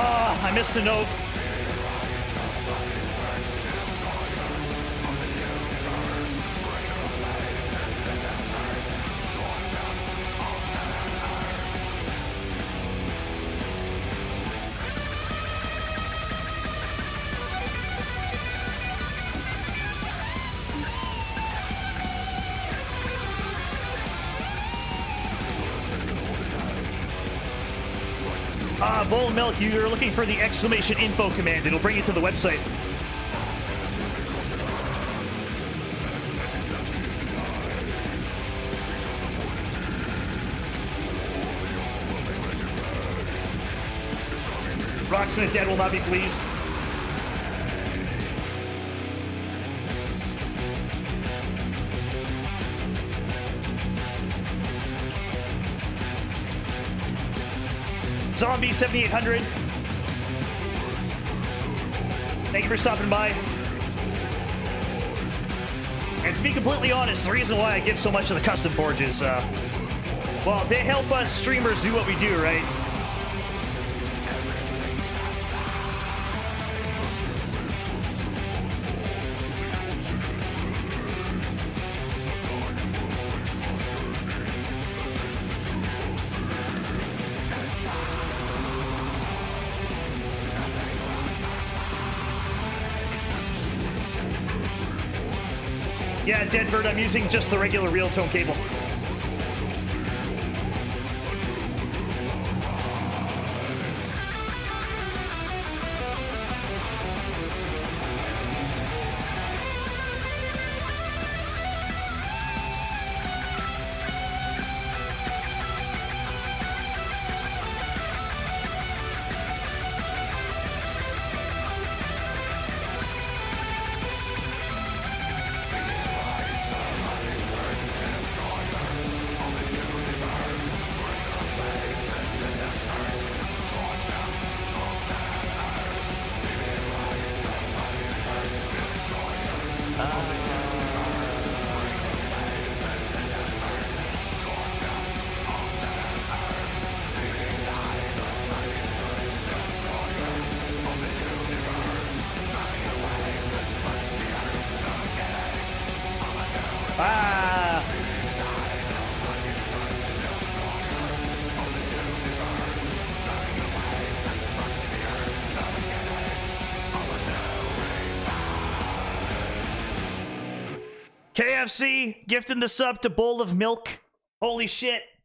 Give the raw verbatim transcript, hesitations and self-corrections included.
Oh, I missed a note. Ah, uh, Bowl of Milk, you're looking for the exclamation info command. It'll bring you to the website. Rocksmith Dead will not be pleased. Zombie seventy-eight hundred. Thank you for stopping by. And to be completely honest, the reason why I give so much of the custom forge is, uh, well, they help us streamers do what we do, right? Yeah, Deadbird, I'm using just the regular real tone cable. Ah! K F C gifting the sub to Bowl of Milk. Holy shit.